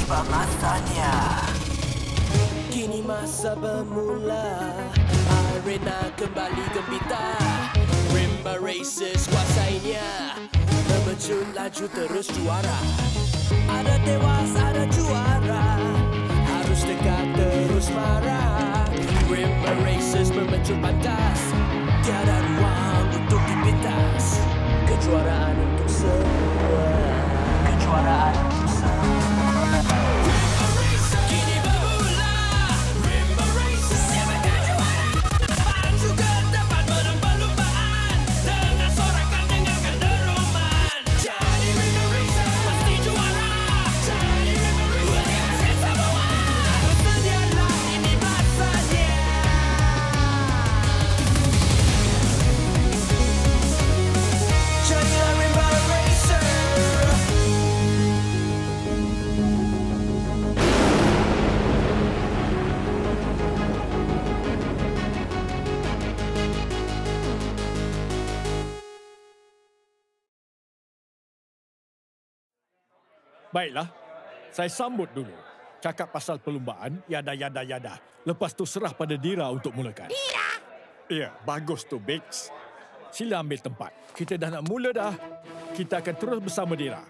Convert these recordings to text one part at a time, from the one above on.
tiba masanya. Kini masa bermula, arena kembali gembita. Rimba Races kuasainya, terjun laju terus juara. Ada tewas, ada juara, harus tegak terus marah. Rimba Races memecut pantas, tiada ruang untuk dipintas. Kejuaraan untuk semua, kejuaraan untuk semua. Baiklah, saya sambut dulu. Cakap pasal perlumbaan, yada. Lepas tu serah pada Dira untuk mulakan. Dira! Ya, bagus tu, Bix. Sila ambil tempat. Kita dah nak mula dah. Kita akan terus bersama Dira.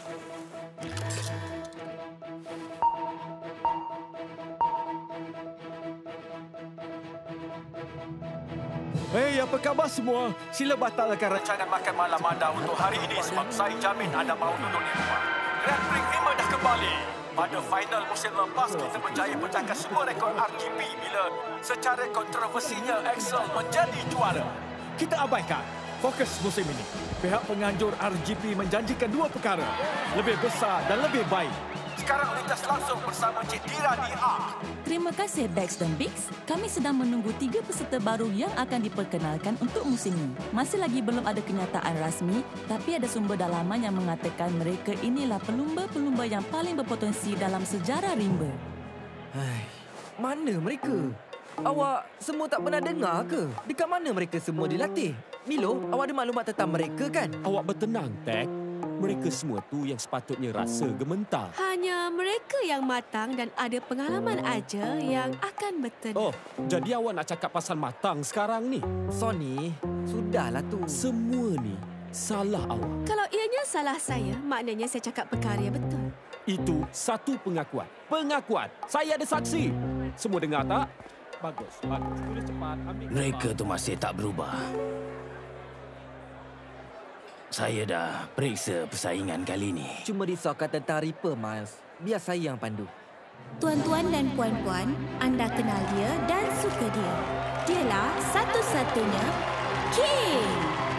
Hei, apa khabar semua? Sila batalkan rancangan makan malam anda untuk hari ini sebab saya jamin anda mahu duduk di rumah. Grand Prix 5 dah kembali. Pada final musim lepas, kita berjaya pecahkan semua rekod RGP bila secara kontroversinya Axel menjadi juara. Kita abaikan fokus musim ini. Pihak penganjur RGP menjanjikan dua perkara, lebih besar dan lebih baik. Sekarang lintas langsung bersama Cik Dira di A. Terima kasih Bex dan Bix. Kami sedang menunggu 3 peserta baru yang akan diperkenalkan untuk musim ini. Masih lagi belum ada kenyataan rasmi, tapi ada sumber dalaman yang mengatakan mereka inilah pelumba-pelumba yang paling berpotensi dalam sejarah rimba. Mana mereka? Awak semua tak pernah dengar ke? Dekat mana mereka semua dilatih? Milo, awak ada maklumat tentang mereka kan? Awak bertenang, Tek. Mereka semua tu yang sepatutnya rasa gementar. Hanya mereka yang matang dan ada pengalaman aja yang akan bertenang. Oh, jadi awak nak cakap pasal matang sekarang ni? Sony, sudahlah tu. Semua ni salah awak. Kalau ianya salah saya, maknanya saya cakap perkara yang betul. Itu satu pengakuan. Pengakuan. Saya ada saksi. Semua dengar tak? Bagus. Tulis cepat. Ambil Mereka tu masih tak berubah. Saya dah periksa persaingan kali ini. Cuma risaukan tentang Reaper, Miles. Biar saya yang pandu. Tuan-tuan dan puan-puan, anda kenal dia dan suka dia. Dialah satu-satunya King.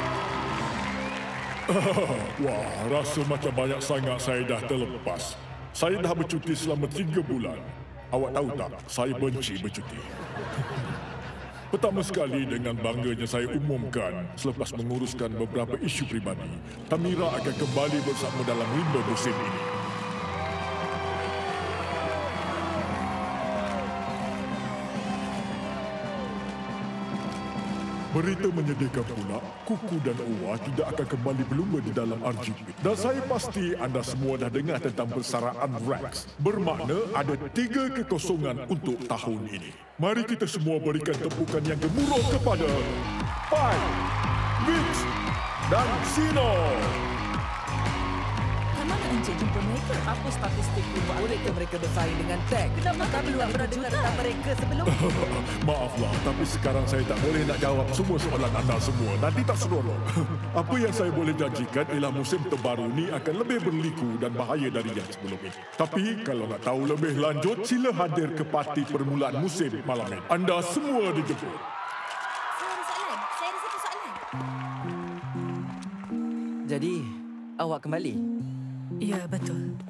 Wah, rasa macam banyak sangat saya dah terlepas. Saya dah bercuti selama 3 bulan. Awak tahu tak, saya benci bercuti. Pertama sekali dengan bangganya saya umumkan selepas menguruskan beberapa isu peribadi, Tamira akan kembali bersama dalam rimba musim ini. Berita menyediakan pula, Kuku dan Uwa tidak akan kembali berlumba di dalam RGP. Dan saya pasti anda semua dah dengar tentang persaraan Rex. Bermakna ada 3 kekosongan untuk tahun ini. Mari kita semua berikan tepukan yang gemuruh kepada Pai, Vix dan Sino. Mana Encik jumpa mereka? Apa statistik perlumbaan? Bolehkah mereka bersaing dengan Tag? Kenapa kami tak pernah dengar tentang mereka sebelum? Maaflah, tapi sekarang saya tak boleh nak jawab semua soalan anda semua. Nanti tak seronok. Apa yang saya boleh janjikan ialah musim terbaru ni akan lebih berliku dan bahaya dari yang sebelum ini. Tapi kalau nak tahu lebih lanjut, sila hadir ke parti permulaan musim malam ini. Anda semua dijemput. Saya ada soalan. Jadi, awak kembali? Ya, betul.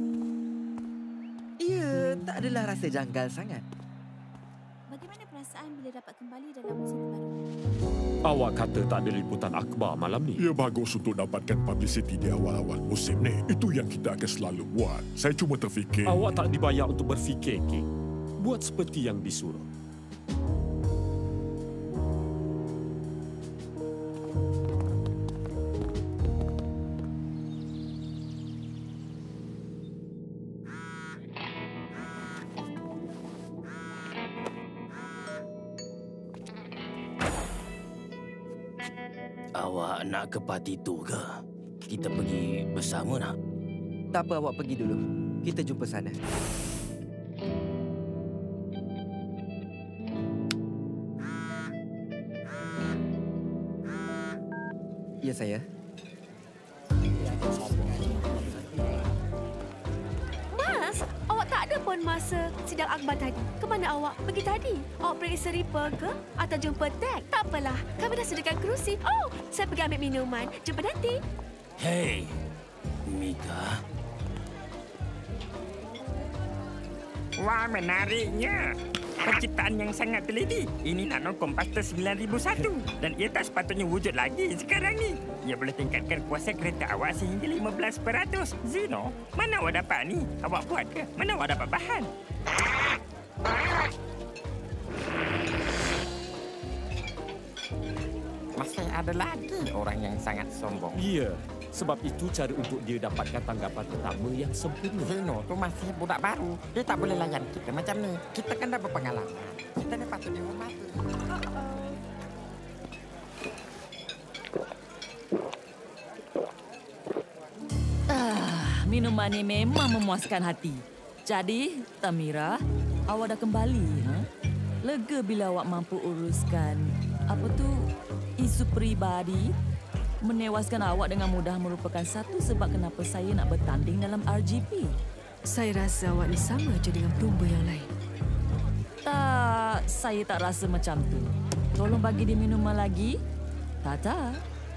Ya, tak adalah rasa janggal sangat. Bagaimana perasaan bila dapat kembali dalam musim baru? Awak kata tak ada liputan akhbar malam ni? Ya, bagus untuk dapatkan publicity di awal-awal musim ni. Itu yang kita akan selalu buat. Saya cuma terfikir... Awak tak dibayar untuk berfikir, King. Buat seperti yang disuruh. Awak nak ke parti tu ke? Kita pergi bersama nak? Tak apa, awak pergi dulu. Kita jumpa sana. Ya, saya. Mas, awak tak ada pun masa sidang akhbar tadi. Kemana awak pergi tadi? Awak periksa Reaper ke? Atau jumpa Tag? Tak apalah, kami dah sediakan kerusi. Oh, saya pergi ambil minuman. Jumpa nanti. Hei, Mika. Wah, menariknya. Penciptaan yang sangat teliti. Ini Nano Komputer 9001 dan ia tak sepatutnya wujud lagi sekarang ni. Ia boleh tingkatkan kuasa kereta awak sehingga 15%. Zeno, mana awak dapat ni? Awak buat ke? Mana awak dapat bahan? Masih ada lagi orang yang sangat sombong. Ya, sebab itu cara untuk dia dapatkan tanggapan pertama yang sempurna. Zeno tu masih budak baru. Dia tak boleh layan kita macam ni. Kita kan dah berpengalaman. Kita ni patut dihormati. Minuman ni memang memuaskan hati. Jadi, Tamira, awak dah kembali, ha? Lega bila awak mampu uruskan isu peribadi. Menewaskan awak dengan mudah merupakan satu sebab kenapa saya nak bertanding dalam RGP. Saya rasa awak ni sama je dengan pelumba yang lain. Tak, saya tak rasa macam tu. Tolong bagi dia minuman lagi. Tata.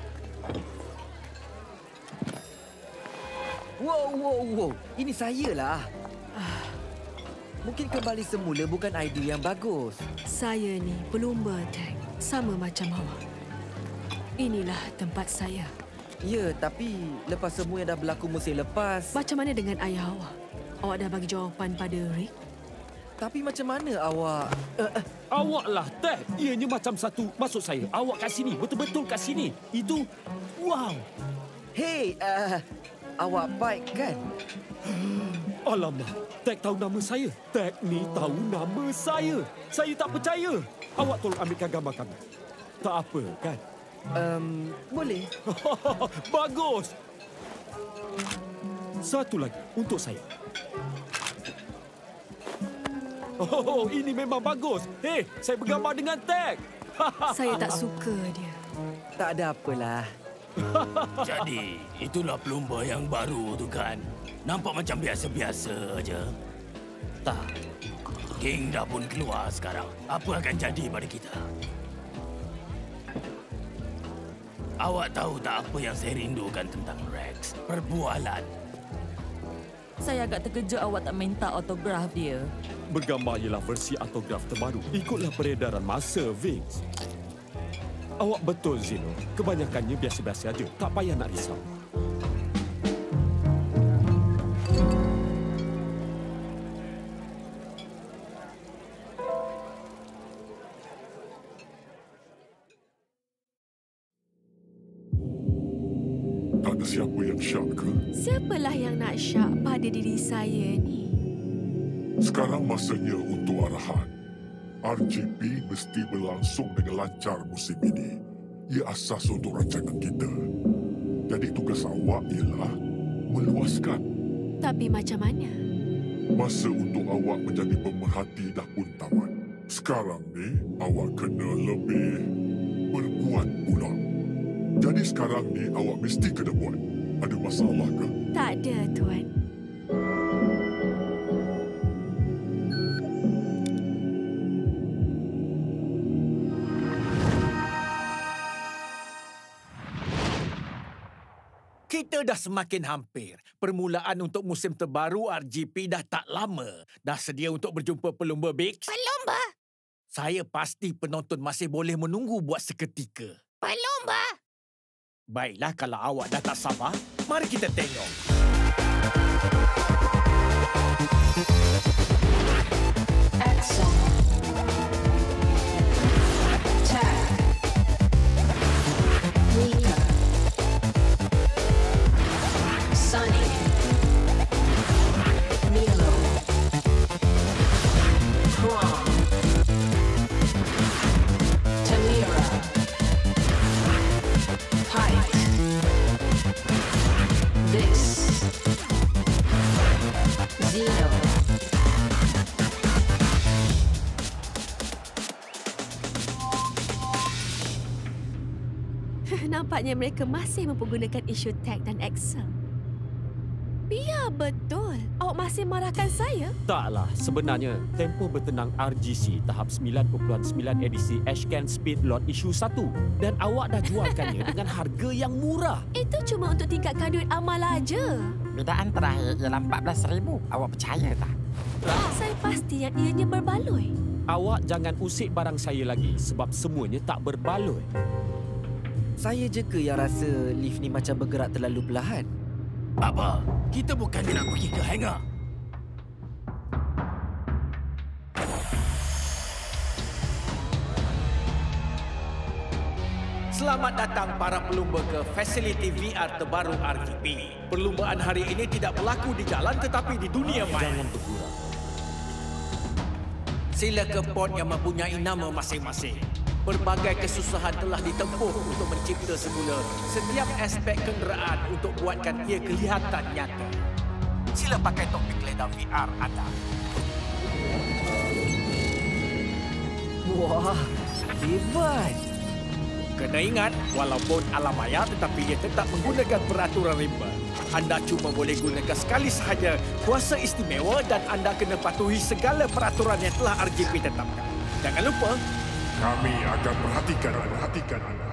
Wow. Ini saya lah. Mungkin kembali semula bukan idea yang bagus. Saya ni pelumba Tag. Sama macam awak. Inilah tempat saya. Ya, tapi lepas semua yang dah berlaku musim lepas... Macam mana dengan ayah awak? Awak dah bagi jawapan pada Rick? Tapi macam mana awak... Awaklah, Ted. Ianya macam satu. Maksud saya, awak kat sini. Betul-betul kat sini. Itu... Wow. Hei, awak baik kan? Alamak, Ted tahu nama saya. Ted ni tahu nama saya. Saya tak percaya. Awak tolong ambilkan gambar kami. Tak apa, kan? Boleh. Bagus. Satu lagi untuk saya. Oh, ini memang bagus. Hei, saya bergambar dengan Tag. Saya tak suka dia. Tak ada apalah. Jadi, itulah pelumba yang baru tu kan? Nampak macam biasa-biasa aja. Tak. King dah pun keluar sekarang. Apa akan jadi pada kita? Awak tahu tak apa yang saya rindukan tentang Rex? Perbualan. Saya agak terkejut awak tak minta autograf dia. Bergambar ialah versi autograf terbaru. Ikutlah peredaran masa, Vince. Awak betul, Zeno. Kebanyakannya biasa-biasa aja. Tak payah nak risau. Tak ada siapa yang syak ke? Siapalah yang nak syak pada diri saya ni? Sekarang masanya untuk arahan. RGP mesti berlangsung dengan lancar musim ini. Ia asas untuk rancangan kita. Jadi tugas awak ialah meluaskan. Tapi macam mana? Masa untuk awak menjadi pemerhati dah pun tamat. Sekarang ni, awak kena lebih berbuat pula. Jadi sekarang ni, awak mesti kena buat. Ada masalah ke? Tak ada, Tuan. Kita dah semakin hampir. Permulaan untuk musim terbaru RGP dah tak lama. Dah sedia untuk berjumpa pelumba Bix? Pelumba? Saya pasti penonton masih boleh menunggu buat seketika. Pelumba? Baiklah, kalau awak dah tak sabar, mari kita tengok. Action. Tag. Mika. Sunny. Milo. Braun. Tamira. Zero. Nampaknya mereka masih mempergunakan isu tag dan Excel. Biar betul. Awak masih marahkan saya? Taklah, sebenarnya tempoh bertenang RGC tahap 9.9 edisi Ashcan Speed Lot isu 1 dan awak dah jualkannya dengan harga yang murah. Itu cuma untuk tingkatkan duit amal aja. Bidaan terakhir ialah 14,000. Awak percaya tak? Saya pasti yang ianya berbaloi. Awak jangan usik barang saya lagi sebab semuanya tak berbaloi. Saya je ke yang rasa lift ni macam bergerak terlalu perlahan? Apa? Kita bukannya nak pergi ke hangar. Selamat datang para pelumba ke fasiliti VR terbaru RGP. Perlumbaan hari ini tidak berlaku di jalan tetapi di dunia maya. Jangan bergurau. Sila ke pod yang mempunyai nama masing-masing. Berbagai kesusahan telah ditempuh untuk mencipta semula setiap aspek kenderaan untuk buatkan ia kelihatan nyata. Sila pakai topik leda VR anda. Wah, hebat. Kena ingat, walaupun alam maya tetapi ia tetap menggunakan peraturan rimba. Anda cuma boleh gunakan sekali sahaja kuasa istimewa dan anda kena patuhi segala peraturan yang telah RGP tetapkan. Jangan lupa, Kami akan perhatikan anda.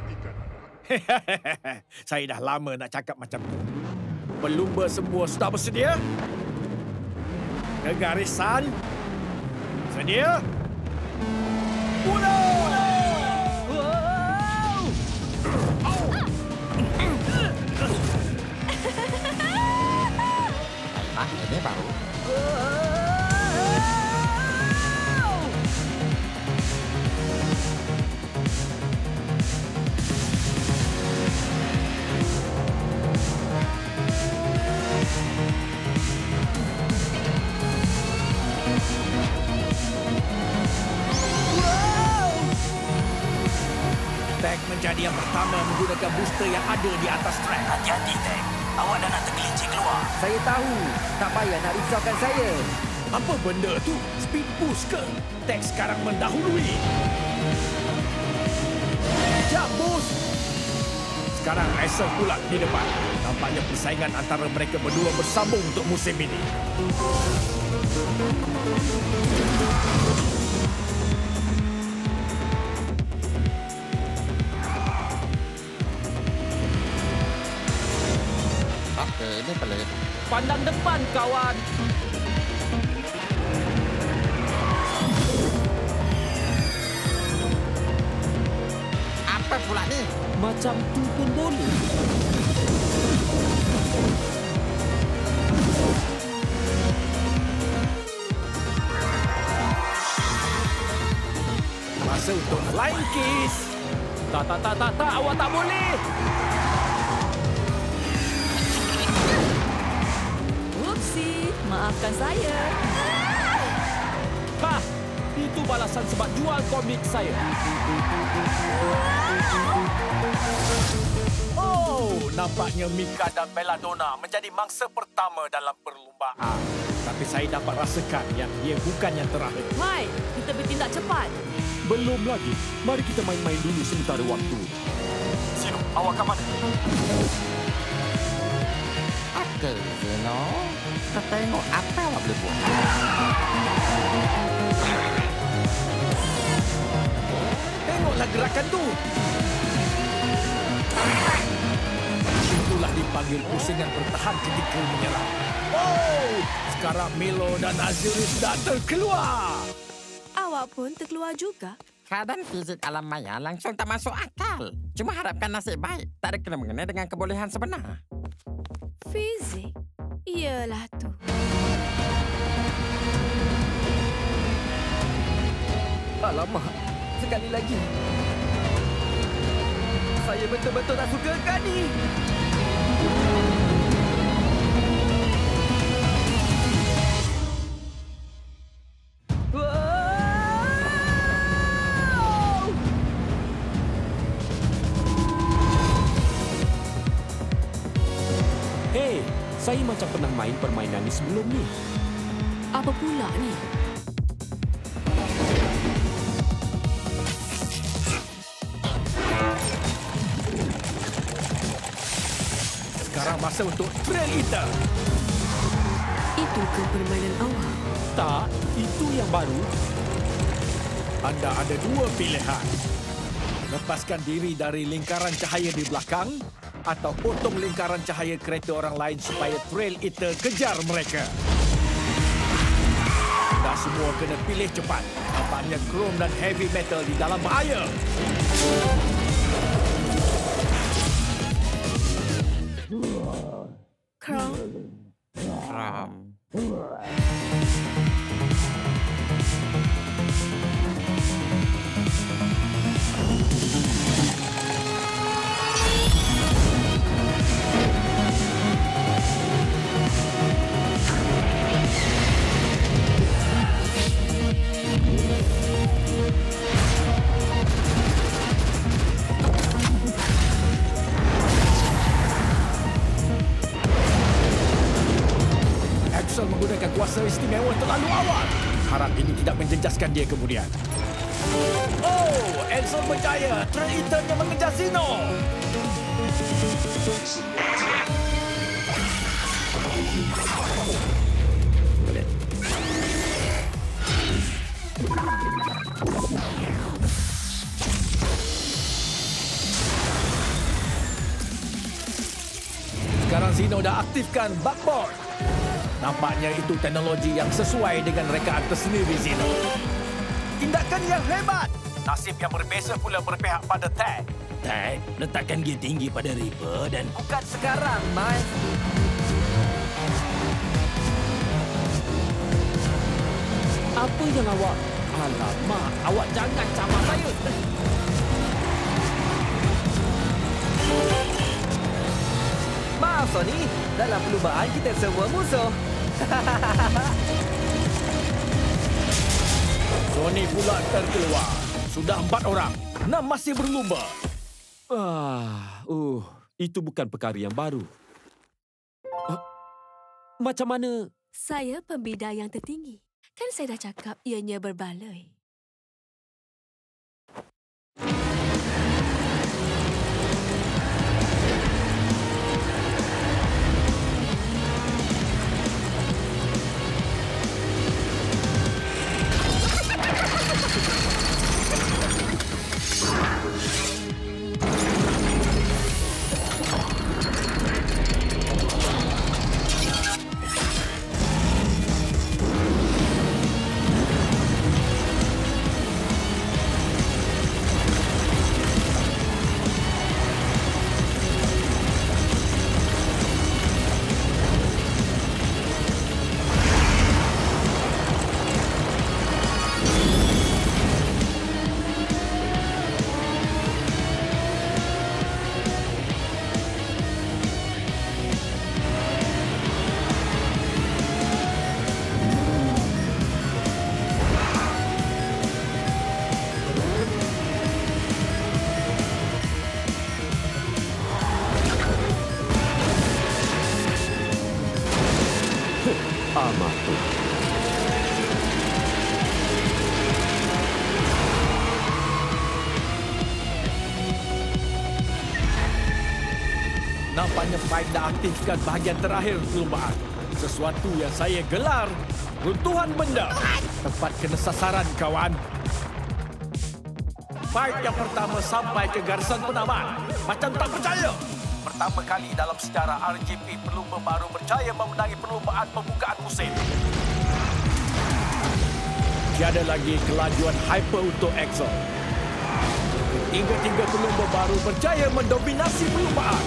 saya dah lama nak cakap macam tu. Pelumba semua sudah bersedia? Ke garisan? Sedia? Mula! Ini baru. Tag menjadi yang pertama menggunakan booster yang ada di atas track. Hati-hati, Tag. Awak dah nak tergelincir keluar. Saya tahu. Tak payah nak risaukan saya. Apa benda tu? Speed boost ke? Tag sekarang mendahului. Jump boost! Sekarang Racer pula di depan. Nampaknya persaingan antara mereka berdua bersambung untuk musim ini. Okey, ini pelik. Pandang depan, kawan. Apa pula ni? Macam tu pun boleh. Masa untuk flying kiss. Tak, awak tak boleh. Upsi, maafkan saya. Ha! Itu balasan sebab jual komik saya. Oh, nampaknya Mika dan Belladonna menjadi mangsa pertama dalam perlumbaan. Tapi saya dapat rasakan yang dia bukan yang terakhir. Hai, kita bertindak cepat. Belum lagi. Mari kita main-main dulu sementara waktu. Sino, awak ke mana? Okey, Zeno. Kita tengok apa awak boleh buat. Tengoklah gerakan tu. Itulah dipanggil pusingan bertahan ketika menyerang. Oh, sekarang Milo dan Aziris dah terkeluar. Awak pun terkeluar juga. Keadaan fizik alam maya langsung tak masuk akal. Cuma harapkan nasib baik. Tak ada kena-mengena dengan kebolehan sebenar. Fizik? Iyalah tu. Alamak, sekali lagi. Saya betul-betul tak sukakan ni. Hey, saya macam pernah main permainan ni sebelum ni. Apa pula ni? Sekarang masa untuk Trail Eater. Itu ke permainan awak? Tak, itu yang baru. Anda ada dua pilihan. Lepaskan diri dari lingkaran cahaya di belakang atau potong lingkaran cahaya kereta orang lain supaya Trail Eater kejar mereka. Anda semua kena pilih cepat. Nampaknya Chrome dan Heavy Metal di dalam bahaya. Chrome. Axel menggunakan kuasa istimewa terlalu awal. Harap ini tidak menjejaskan dia kemudian. Oh, Axel berjaya. Trail Eater-nya mengejar Zeno. Sekarang Zeno dah aktifkan backboard. Nampaknya itu teknologi yang sesuai dengan rekaan tersendiri Zeno. Tindakan yang hebat. Nasib yang berbeza pula berpihak pada Tag. Tag, letakkan gear tinggi pada Reaper dan... Bukan sekarang, Mas. Apa yang awak... Alamak, awak jangan camar saya. Maaf, Sony. Dalam perlumbaan kita semua musuh. Sony pula terkeluar. Sudah 4 orang. 6 masih berlumba. Itu bukan perkara yang baru. Macam mana? Saya pembidai yang tertinggi. Kan saya dah cakap ianya berbaloi. Nampaknya Five dah aktifkan bahagian terakhir perlumbaan. Sesuatu yang saya gelar runtuhan benda. Tepat kena sasaran, kawan. Five yang pertama sampai ke garisan penaman. Macam tak percaya. Pertama kali dalam sejarah RGP pelumba baru berjaya memenangi perlumbaan pembukaan musim. Tiada lagi kelajuan hyper untuk Axel. Tiga-tiga pelumba baru berjaya mendominasi perlumbaan.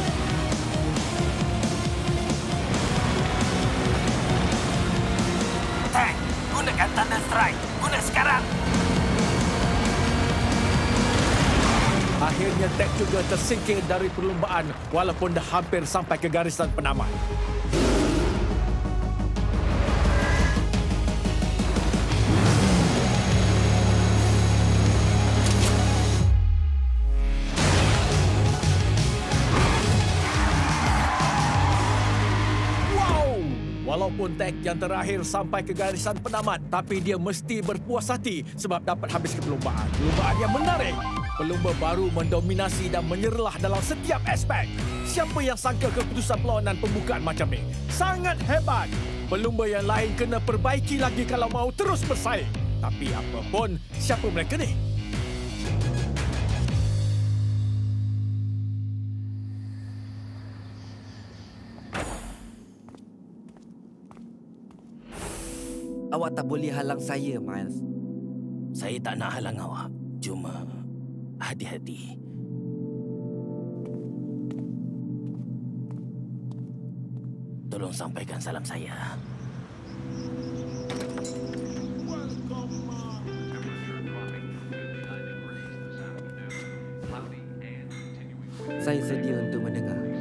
Tag, gunakan Thunder Strike. Guna sekarang. Akhirnya Tag juga tersingkir dari perlumbaan walaupun dah hampir sampai ke garisan penaman. Walaupun Walaupun tag yang terakhir sampai ke garisan penamat, tapi dia mesti berpuas hati sebab dapat habis ke perlumbaan. Perlumbaan yang menarik. Pelumba baru mendominasi dan menyerlah dalam setiap aspek. Siapa yang sangka keputusan perlawanan pembukaan macam ni? Sangat hebat. Pelumba yang lain kena perbaiki lagi kalau mau terus bersaing. Tapi apa pun, siapa mereka ni? Awak tak boleh halang saya, Miles. Saya tak nak halang awak. Cuma hati-hati. Tolong sampaikan salam saya. Saya sedia untuk mendengar.